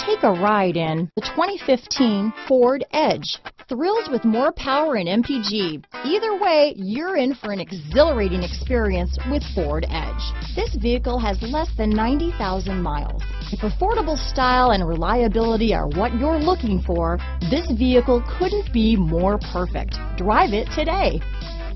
Take a ride in the 2015 Ford Edge. Thrilled with more power and MPG. Either way, you're in for an exhilarating experience with Ford Edge. This vehicle has less than 90,000 miles. If affordable style and reliability are what you're looking for, this vehicle couldn't be more perfect. Drive it today.